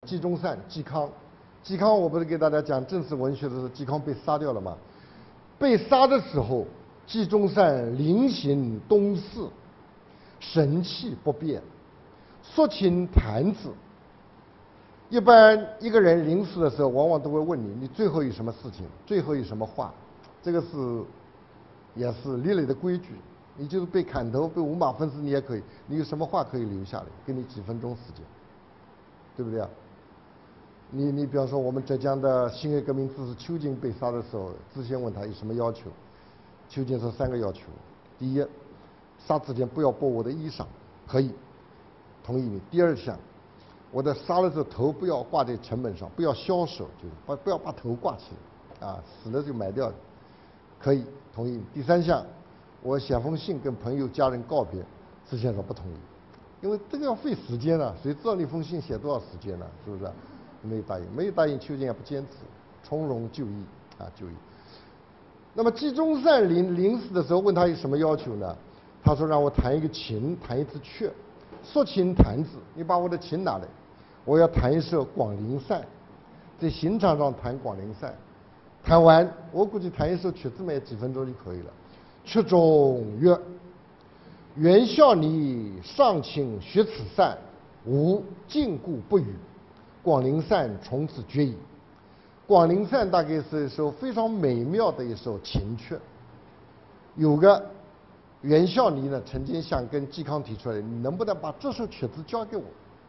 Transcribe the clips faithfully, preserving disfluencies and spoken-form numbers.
季中善、嵇康。嵇康我不是给大家讲正史文学的时候，嵇康被杀掉了吗？被杀的时候，季中善临行东寺，神气不变，肃清坛子。一般一个人临死的时候，往往都会问你，你最后有什么事情？最后有什么话？这个是也是立了的规矩。你就是被砍头、被五马分尸，你也可以。你有什么话可以留下来？给你几分钟时间，对不对啊？你你比方说，我们浙江的辛亥革命志士邱瑾被杀的时候，知县问他有什么要求，邱瑾说三个要求：第一，杀之前不要剥我的衣裳，可以，同意你；第二项，我在杀的时候头不要挂在城门上，不要枭首，就是不不要把头挂起来，啊，死了就埋掉，可以，同意你；第三项，我写封信跟朋友家人告别，知县说不同意，因为这个要费时间啊，谁知道那封信写多少时间呢？是不是？没有答应，没有答应，邱瑾也不坚持，从容就义啊，就义。那么季中善临临死的时候问他有什么要求呢？他说让我弹一个琴，弹一支雀，肃清坛子，你把我的琴拿来，我要弹一首《广陵散》，在刑场上弹《广陵散》，弹完我估计弹一首曲子嘛，几分钟就可以了。曲中曰：袁孝你上请学此散，吾禁锢不语。广陵散从此绝矣。广陵散大概是一首非常美妙的一首琴曲。有个袁孝尼呢，曾经想跟嵇康提出来，你能不能把这首曲子交给我？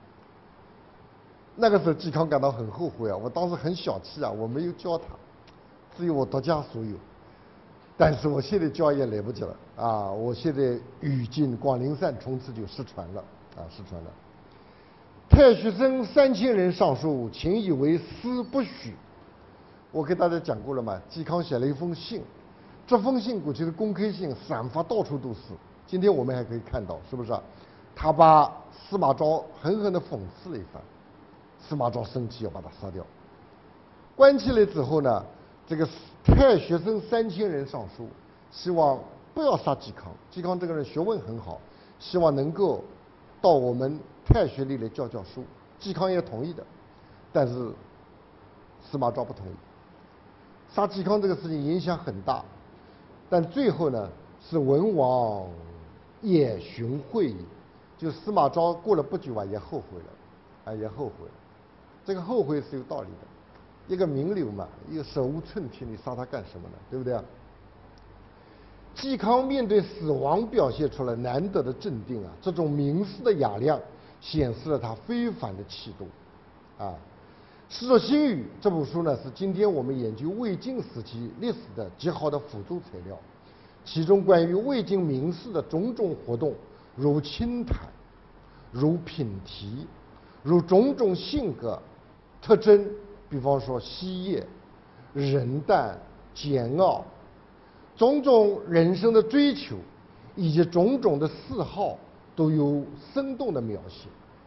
那个时候嵇康感到很后悔啊，我当时很小气啊，我没有教他，只有我独家所有。但是我现在教也来不及了啊！我现在语尽广陵散从此就失传了啊，失传了。太学生三千人上书，请以为私不许。我给大家讲过了嘛，嵇康写了一封信，这封信估计是公开信，散发到处都是。今天我们还可以看到，是不是啊？他把司马昭狠狠地讽刺了一番，司马昭生气要把他杀掉。关起来之后呢，这个太学生三千人上书，希望不要杀嵇康。嵇康这个人学问很好，希望能够到我们太学里来教教书。嵇康也同意的，但是司马昭不同意。杀嵇康这个事情影响很大，但最后呢是文王也寻会矣，就司马昭过了不久啊也后悔了，啊也后悔了。这个后悔是有道理的，一个名流嘛，一个手无寸铁，你杀他干什么呢？对不对啊？嵇康面对死亡表现出了难得的镇定啊，这种名士的雅量显示了他非凡的气度啊。《世说新语》这部书呢，是今天我们研究魏晋时期历史的极好的辅助材料，其中关于魏晋名士的种种活动，如清谈，如品题，如种种性格特征，比方说希业、仁淡、简傲，种种人生的追求，以及种种的嗜好，都有生动的描写。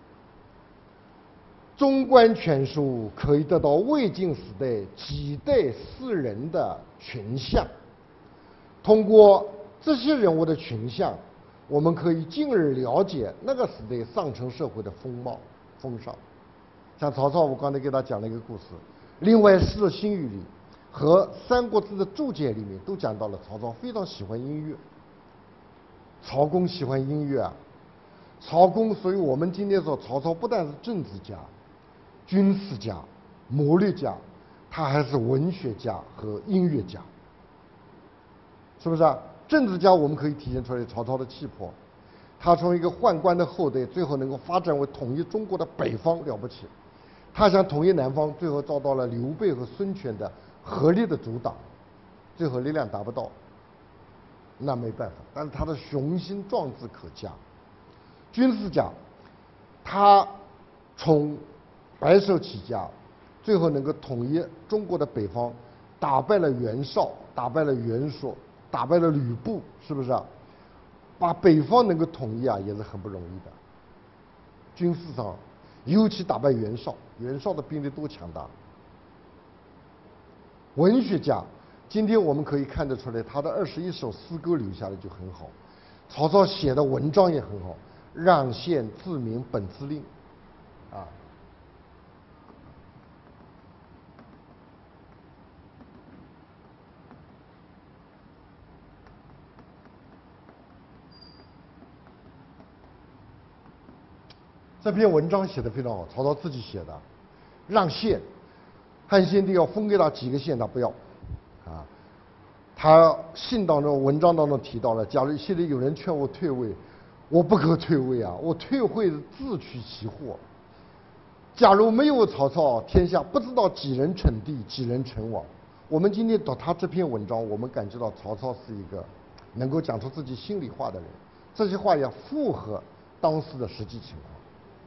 纵观全书，可以得到魏晋时代几代士人的群像。通过这些人物的群像，我们可以进而了解那个时代上层社会的风貌风尚。像曹操，我刚才给他讲了一个故事。另外，《世说新语》里和《三国志》的注解里面都讲到了曹操非常喜欢音乐。曹公喜欢音乐啊，曹公，所以我们今天说曹操不但是政治家、军事家、谋略家，他还是文学家和音乐家，是不是啊？政治家我们可以体现出来曹操的气魄，他从一个宦官的后代，最后能够发展为统一中国的北方，了不起。他想统一南方，最后遭到了刘备和孙权的合力的阻挡，最后力量达不到，那没办法。但是他的雄心壮志可嘉。军事家，他从白手起家，最后能够统一中国的北方，打败了袁绍，打败了袁术，打败了吕布，是不是啊？把北方能够统一啊，也是很不容易的。军事上，尤其打败袁绍，袁绍的兵力多强大。文学家，今天我们可以看得出来，他的二十一首诗歌留下来就很好。曹操写的文章也很好，让县自明本自令，啊， 这篇文章写得非常好，曹操自己写的，让县，汉献帝要封给他几个县，他不要，啊，他信当中文章当中提到了，假如现在有人劝我退位，我不可退位啊，我退位是自取其祸。假如没有曹操，天下不知道几人称帝，几人称王。我们今天读他这篇文章，我们感觉到曹操是一个能够讲出自己心里话的人，这些话也符合当时的实际情况。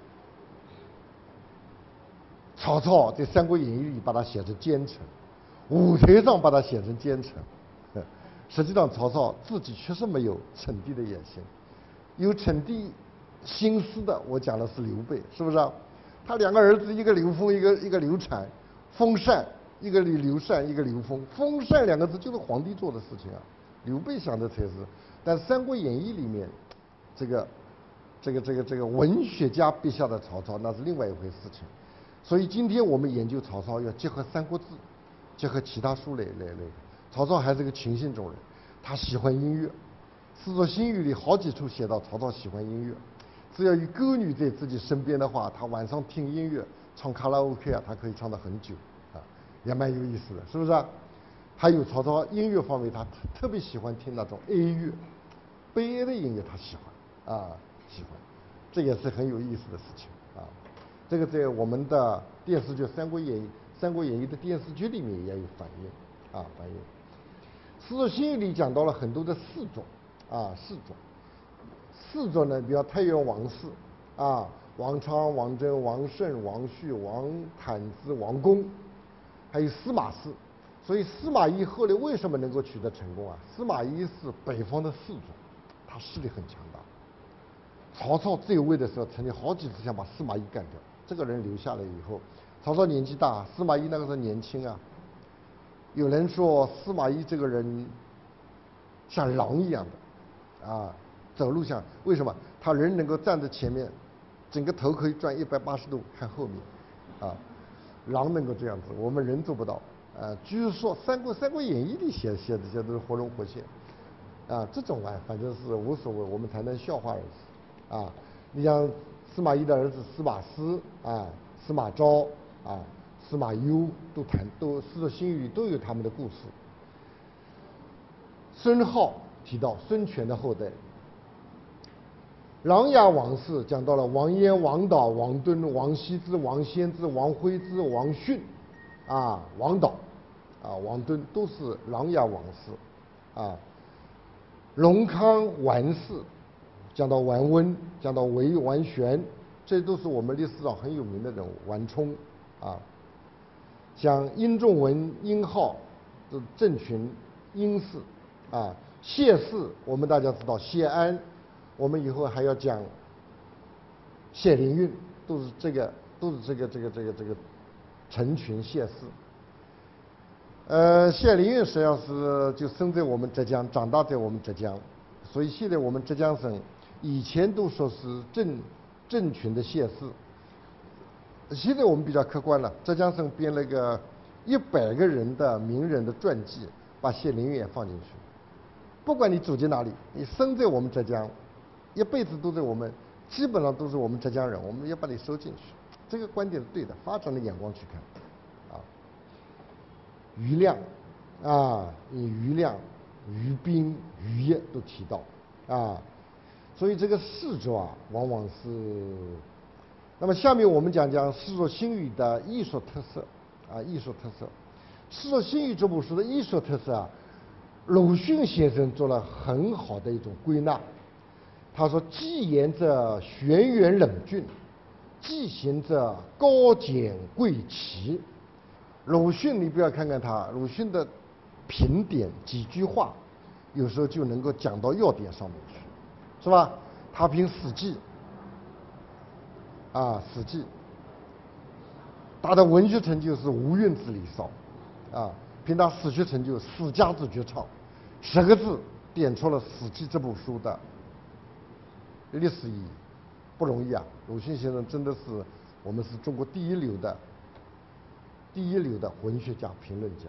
曹操在《三国演义》里把他写成奸臣，舞台上把他写成奸臣，实际上曹操自己确实没有称帝的野心。有称帝心思的，我讲的是刘备，是不是啊？他两个儿子，一个刘封，一个一个刘禅，封禅，一个刘禅，一个刘封。封禅两个字就是皇帝做的事情啊，刘备想的才是。但《三国演义》里面，这个这个这个这个文学家笔下的曹操，那是另外一回事情。所以今天我们研究曹操，要结合《三国志》，结合其他书来来来。曹操还是个情性中人，他喜欢音乐，《世说新语》里好几处写到曹操喜欢音乐。只要有歌女在自己身边的话，他晚上听音乐，唱卡拉 OK 啊，他可以唱得很久，啊，也蛮有意思的，是不是啊？还有曹操音乐方面，他特特别喜欢听那种哀乐，悲哀的音乐他喜欢，啊，喜欢，这也是很有意思的事情啊。这个在我们的电视剧《三国演义》《三国演义》的电视剧里面也有反映，啊，反映。《世说新语》里讲到了很多的氏族，啊，氏族。四族呢，比如太原王氏，啊，王昌、王真、王慎、王旭、王坦之、王公，还有司马氏。所以司马懿后来为什么能够取得成功啊？司马懿是北方的氏族，他势力很强大。曹操在位的时候，曾经好几次想把司马懿干掉，这个人留下来以后，曹操年纪大，司马懿那个时候年轻啊。有人说司马懿这个人像狼一样的，啊。走路像为什么？他人能够站在前面，整个头可以转一百八十度看后面，啊，狼能够这样子，我们人做不到。啊，据说《三国三国演义》里写写的这些都是活龙活现，啊，这种啊反正是无所谓，我们谈谈笑话而已。啊，你像司马懿的儿子司马师啊、司马昭啊、司马攸都谈都《世说新语》都有他们的故事。孙皓提到孙权的后代。琅琊王氏讲到了王焉、王导、王敦、王羲之、王仙之、王徽之、王训，啊，王导，啊，王敦都是琅琊王氏，啊，隆康王氏讲到王温，讲到韦王玄，这都是我们历史上很有名的人物，王充，啊，像殷仲文、殷浩，这郑群、殷氏，啊，谢氏，我们大家知道谢安。我们以后还要讲谢灵运，都是这个，都是这个这个这个这个成群谢氏。呃，谢灵运实际上是就生在我们浙江，长大在我们浙江，所以现在我们浙江省以前都说是郑郑群的谢氏。现在我们比较客观了，浙江省编了个一百个人的名人的传记，把谢灵运也放进去。不管你祖籍哪里，你生在我们浙江。一辈子都在我们，基本上都是我们浙江人，我们要把你收进去，这个观点是对的，发展的眼光去看，啊，余亮，啊，余亮、于斌、于业都提到，啊，所以这个氏族啊，往往是。那么下面我们讲讲《世说新语》的艺术特色，啊，艺术特色，《世说新语》这部书的艺术特色啊，鲁迅先生做了很好的一种归纳。他说：“既言者玄远冷峻，既行者高简贵奇。”鲁迅，你不要看看他，鲁迅的评点几句话，有时候就能够讲到要点上面去，是吧？他评《史记》，啊，《史记》，他的文学成就是无韵之离骚，啊，评他史学成就史家之绝唱，十个字点出了《史记》这部书的历史意义，不容易啊！鲁迅先生真的是我们是中国第一流的、第一流的文学家、评论家。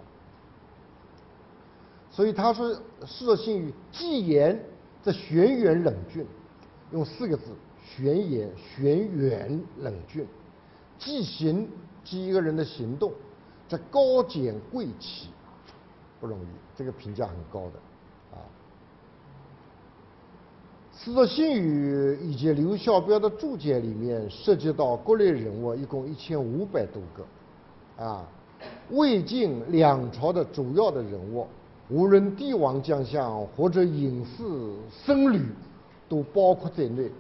所以他说《世说新语》既言这玄远冷峻，用四个字玄严、玄远、冷峻。记行，记一个人的行动，这高简贵气，不容易，这个评价很高的啊。《世说新语》以及刘小标的注解里面涉及到各类人物，一共一千五百多个，啊，魏晋两朝的主要的人物，无论帝王将相或者隐士僧侣，都包括在内。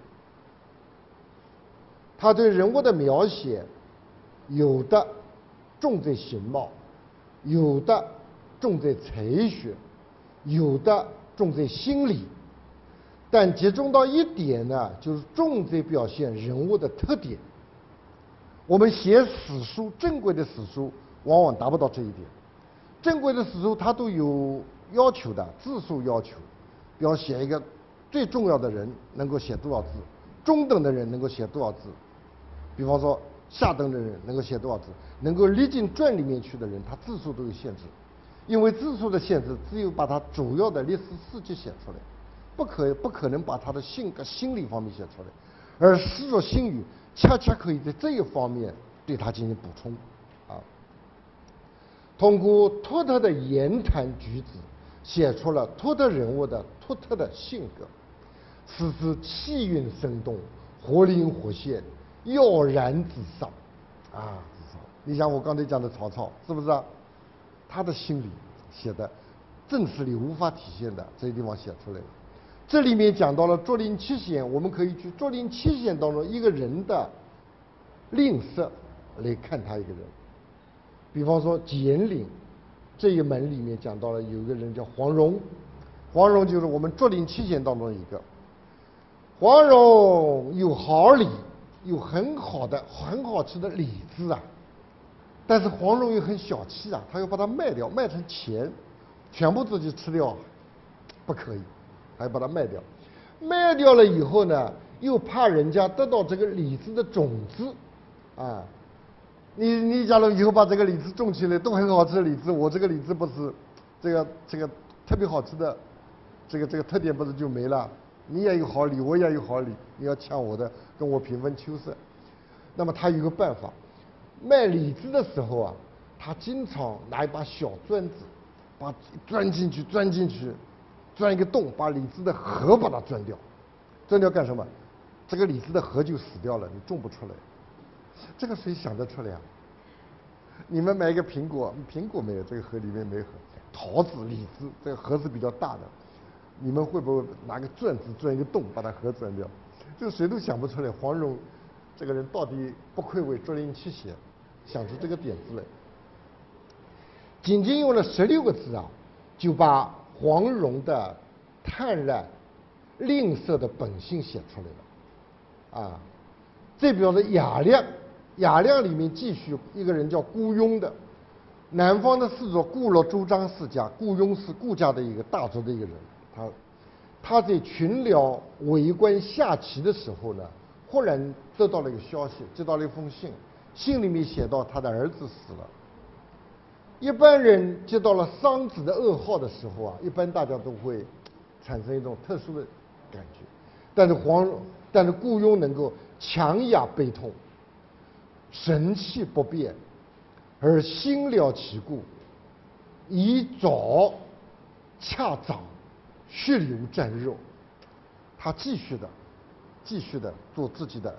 他对人物的描写，有的重在形貌，有的重在才学，有的重在心理。但集中到一点呢，就是重在表现人物的特点。我们写史书，正规的史书往往达不到这一点。正规的史书它都有要求的，字数要求，比方写一个最重要的人能够写多少字，中等的人能够写多少字，比方说下等的人能够写多少字，能够列进传里面去的人，他字数都有限制。因为字数的限制，只有把他主要的历史事迹写出来。不可不可能把他的性格、心理方面写出来，而《世说新语》恰恰可以在这一方面对他进行补充，啊，通过独特的言谈举止，写出了独特人物的独特的性格，使之气韵生动、活灵活现、耀然自赏，啊，自赏。你像我刚才讲的曹操，是不是啊？他的心理写的正史里无法体现的，这些地方写出来了。这里面讲到了竹林七贤，我们可以去竹林七贤当中一个人的吝啬来看他一个人。比方说简领这一门里面讲到了有一个人叫黄蓉，黄蓉就是我们竹林七贤当中一个。黄蓉有好礼，有很好的很好吃的李子啊，但是黄蓉又很小气啊，他要把它卖掉，卖成钱，全部自己吃掉，不可以。还要把它卖掉，卖掉了以后呢，又怕人家得到这个李子的种子，啊，你你假如以后把这个李子种起来，都很好吃的李子，我这个李子不是这个这个特别好吃的，这个这个特点不是就没了？你也有好李，我也有好李，你要抢我的，跟我平分秋色。那么他有个办法，卖李子的时候啊，他经常拿一把小钻子，把钻进去，钻进去。钻一个洞，把李子的核把它钻掉，钻掉干什么？这个李子的核就死掉了，你种不出来。这个谁想得出来啊？你们买一个苹果，苹果没有，这个核里面没核。桃子、李子，这个核是比较大的，你们会不会拿个钻子钻一个洞，把它核钻掉？这个谁都想不出来。黄蓉这个人到底不愧为竹林七贤，想出这个点子来。仅仅用了十六个字啊，就把黄蓉的贪婪、吝啬的本性写出来了，啊，再比方说雅量，雅量里面继续一个人叫顾雍的，南方的氏族顾了周张世家，顾雍是顾家的一个大族的一个人，他他在群僚围观下棋的时候呢，忽然得到了一个消息，接到了一封信，信里面写到他的儿子死了。一般人接到了丧子的噩耗的时候啊，一般大家都会产生一种特殊的感觉，但是黄，但是顾雍能够强压悲痛，神气不变，而心疗其故，以爪掐掌，血流沾肉，他继续的，继续的做自己的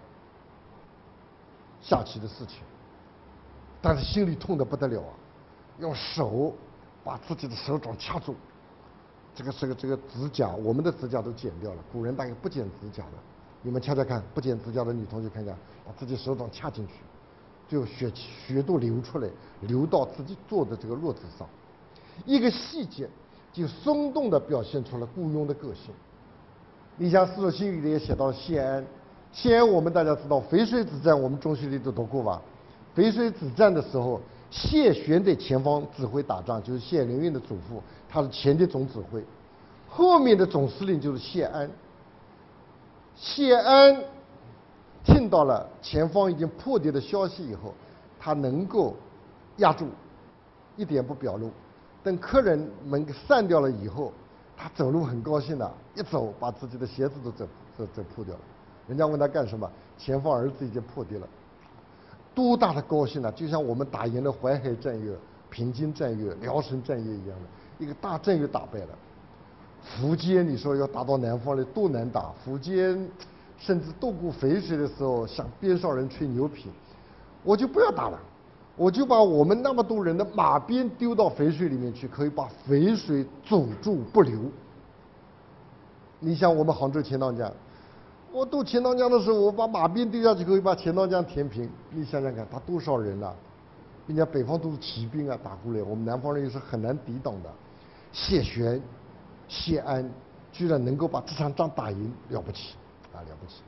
下棋的事情，但是心里痛得不得了啊。用手把自己的手掌掐住，这个这个这个指甲，我们的指甲都剪掉了，古人大概不剪指甲的。你们掐掐看，不剪指甲的女同学看看，把自己手掌掐进去，最后血血都流出来，流到自己做的这个褥子上。一个细节就生动地表现出了顾雍的个性。你像《世说新语》里也写到了谢安，谢安我们大家知道淝水之战，我们中学里都读过吧？淝水之战的时候。谢玄在前方指挥打仗，就是谢灵运的祖父，他是前敌总指挥，后面的总司令就是谢安。谢安听到了前方已经破敌的消息以后，他能够压住，一点不表露。等客人们散掉了以后，他走路很高兴的，一走把自己的鞋子都走走走破掉了。 人家问他干什么，前方儿子已经破敌了，多大的高兴啊！就像我们打赢了淮海战役、平津战役、辽沈战役一样的，一个大战役打败了。苻坚，你说要打到南方来多难打？苻坚甚至渡过淝水的时候，向边上人吹牛皮，我就不要打了，我就把我们那么多人的马鞭丢到淝水里面去，可以把淝水阻住不流。你像我们杭州钱塘江，我渡钱塘江的时候，我把马鞭丢下去，可以把钱塘江填平。你想想看，他多少人啊？人家北方都是骑兵啊打过来，我们南方人又是很难抵挡的。谢玄、谢安居然能够把这场仗打赢，了不起啊，了不起！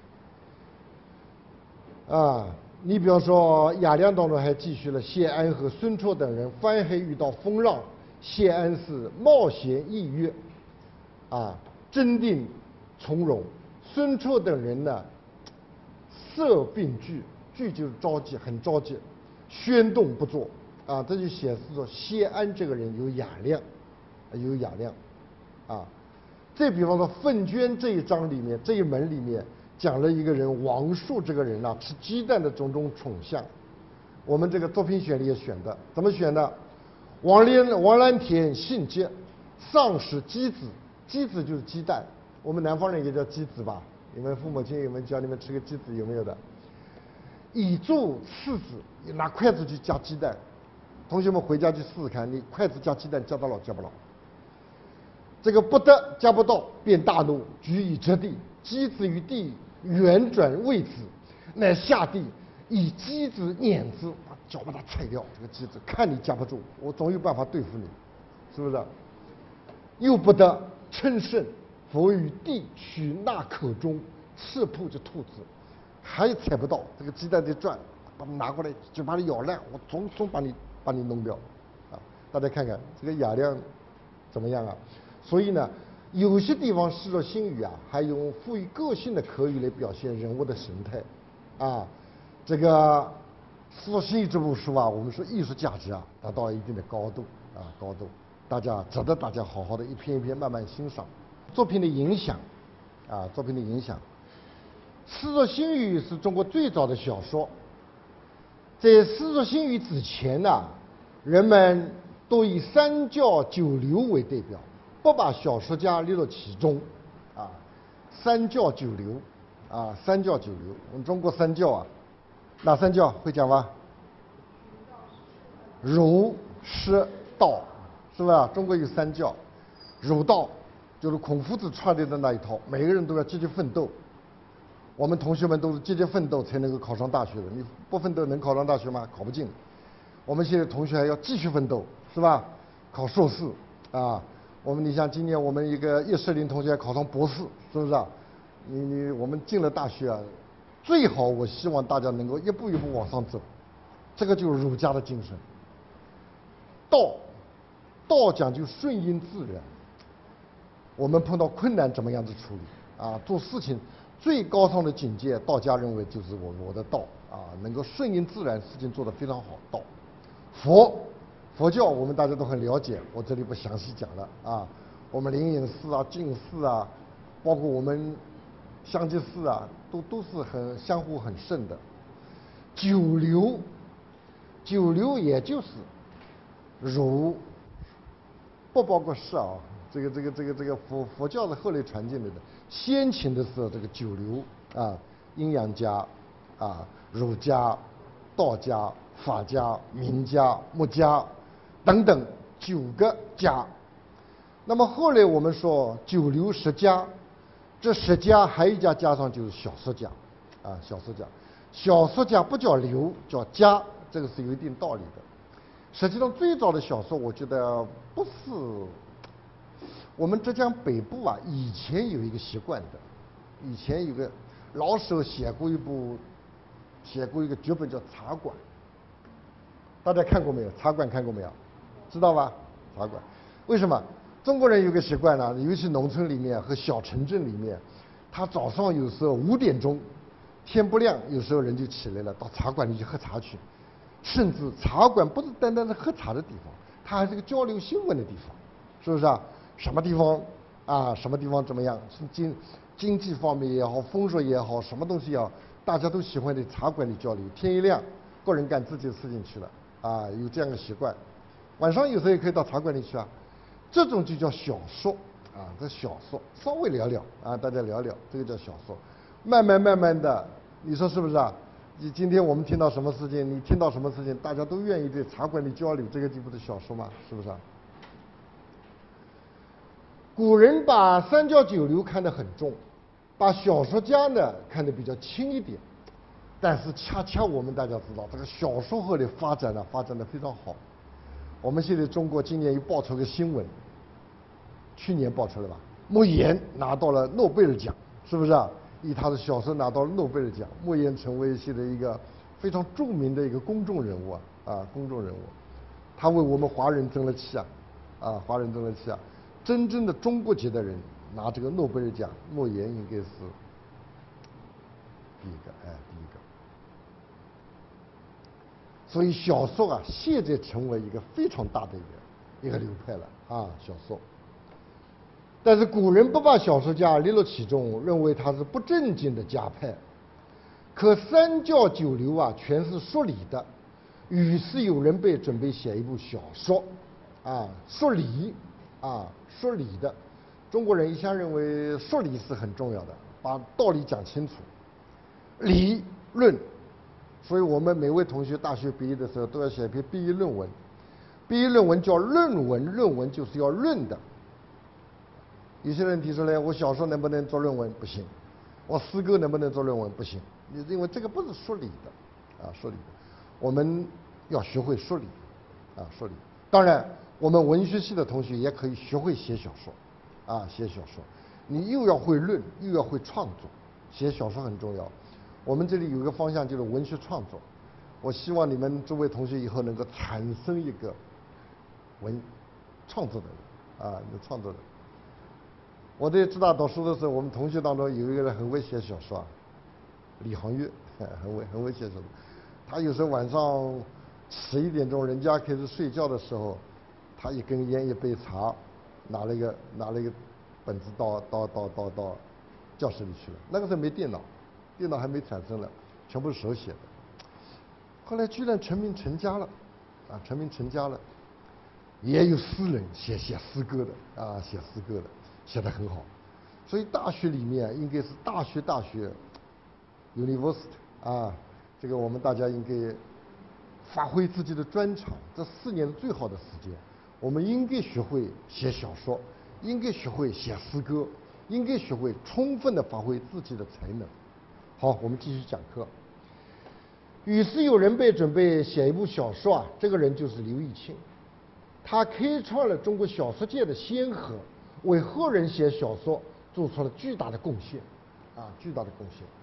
啊，你比方说雅量当中还记叙了谢安和孙绰等人翻海遇到风浪，谢安是冒险意悦，啊，镇定从容。孙绰等人呢，色并惧，惧就是着急，很着急，宣动不作，啊，这就显示说谢安这个人有雅量，有雅量，啊，再比方说粪捐这一章里面，这一门里面讲了一个人王树这个人啊，吃鸡蛋的种种宠相，我们这个作品选里也选的，怎么选的？王连王蓝田姓节，丧使鸡子，鸡子就是鸡蛋。我们南方人也叫鸡子吧？你们父母亲有没有教你们吃个鸡子？有没有的？以助次子，你拿筷子去夹鸡蛋。同学们回家去试试看，你筷子夹鸡蛋夹得了夹不了？这个不得夹不到，便大怒，举以折地。鸡子于地圆转位子，乃下地以鸡子碾之，把脚把它踩掉。这个鸡子看你夹不住，我总有办法对付你，是不是？又不得称胜。佛于地取纳口中，刺破这兔子，还踩不到，这个鸡蛋在转，把它拿过来就把它咬烂，我总总把你把你弄掉，啊！大家看看这个雅量怎么样啊？所以呢，有些地方诗作新语啊，还用富于个性的口语来表现人物的神态，啊，这个诗作新语这部书啊，我们说艺术价值啊达到一定的高度啊高度，大家值得大家好好的一篇一篇慢慢欣赏。作品的影响，啊，作品的影响，《诗作新语》是中国最早的小说。在《诗作新语》之前呢，人们都以三教九流为代表，不把小说家列入其中。啊，三教九流，啊，三教九流，我们中国三教啊，哪三教会讲吗？儒、释、道，是吧？中国有三教，儒道。就是孔夫子创立的那一套，每个人都要积极奋斗。我们同学们都是积极奋斗才能够考上大学的，你不奋斗能考上大学吗？考不进。我们现在同学还要继续奋斗，是吧？考硕士啊，我们你像今年我们一个叶世林同学考上博士，是不是啊？你你我们进了大学啊，最好我希望大家能够一步一步往上走，这个就是儒家的精神。道，道讲究顺应自然。我们碰到困难怎么样子处理啊？做事情最高尚的境界，道家认为就是我我的道啊，能够顺应自然，事情做得非常好。道，佛，佛教我们大家都很了解，我这里不详细讲了啊。我们灵隐寺啊、净寺啊，包括我们香积寺啊，都都是很相互很甚的。九流，九流也就是儒，不包括释啊。这个这个这个这个佛佛教是后来传进来的，先秦的时候这个九流啊，阴阳家啊，儒家、道家、法家、名家、墨家等等九个家。那么后来我们说九流十家，这十家还有一家加上就是小说家，啊，小说家，小说家不叫流，叫家，这个是有一定道理的。实际上最早的小说，我觉得不是。我们浙江北部啊，以前有一个习惯的，以前有个老舍写过一部，写过一个剧本叫《茶馆》，大家看过没有？《茶馆》看过没有？知道吧？《茶馆》为什么？中国人有个习惯呢，尤其农村里面和小城镇里面，他早上有时候五点钟，天不亮，有时候人就起来了，到茶馆里去喝茶去，甚至茶馆不是单单是喝茶的地方，它还是个交流新闻的地方，是不是啊？什么地方啊？什么地方怎么样？今经济方面也好，风水也好，什么东西也好，大家都喜欢在茶馆里交流。天一亮，个人干自己的事情去了啊，有这样的习惯。晚上有时候也可以到茶馆里去啊，这种就叫小说啊，这小说稍微聊聊啊，大家聊聊，这个叫小说。慢慢慢慢的，你说是不是啊？你今天我们听到什么事情，你听到什么事情，大家都愿意在茶馆里交流，这个就不是小说嘛，是不是啊？古人把三教九流看得很重，把小说家呢看得比较轻一点。但是恰恰我们大家知道，这个小说后来发展呢，发展的非常好。我们现在中国今年又爆出个新闻，去年爆出来吧，莫言拿到了诺贝尔奖，是不是啊？以他的小说拿到了诺贝尔奖，莫言成为现在一个非常著名的一个公众人物啊啊，公众人物，他为我们华人争了气啊啊，华人争了气啊！真正的中国籍的人拿这个诺贝尔奖，莫言应该是第一个，哎，第一个。所以小说啊，现在成为一个非常大的一个一个流派了啊，小说。但是古人不把小说家列入其中，认为他是不正经的家派。可三教九流啊，全是说理的。于是有人被准备写一部小说，啊，说理，啊，说理的。中国人一向认为说理是很重要的，把道理讲清楚，理论。所以我们每位同学大学毕业的时候都要写一篇毕业论文。毕业论文叫论文，论文就是要论的。有些人提出来，我小说能不能做论文？不行。我诗歌能不能做论文？不行。你认为这个不是说理的，啊，说理的。我们要学会说理，啊，说理。当然，我们文学系的同学也可以学会写小说，啊，写小说。你又要会论，又要会创作，写小说很重要。我们这里有一个方向就是文学创作，我希望你们诸位同学以后能够产生一个文创作的人，啊，有创作的。我在浙大读书的时候，我们同学当中有一个人很会写小说，李航岳，很会很会写小说。他有时候晚上十一点钟，人家开始睡觉的时候，他一根烟一杯茶，拿了一个拿了一个本子到到到到到教室里去了。那个时候没电脑，电脑还没产生了，全部是手写的。后来居然成名成家了，啊，成名成家了。也有诗人写写诗歌的，啊，写诗歌的。写得很好，所以大学里面应该是大学大学 ，university 啊，这个我们大家应该发挥自己的专长。这四年是最好的时间，我们应该学会写小说，应该学会写诗歌，应该学会充分的发挥自己的才能。好，我们继续讲课。于是有人被准备写一部小说啊，这个人就是刘义庆，他开创了中国小说界的先河。为后人写小说做出了巨大的贡献，啊，巨大的贡献。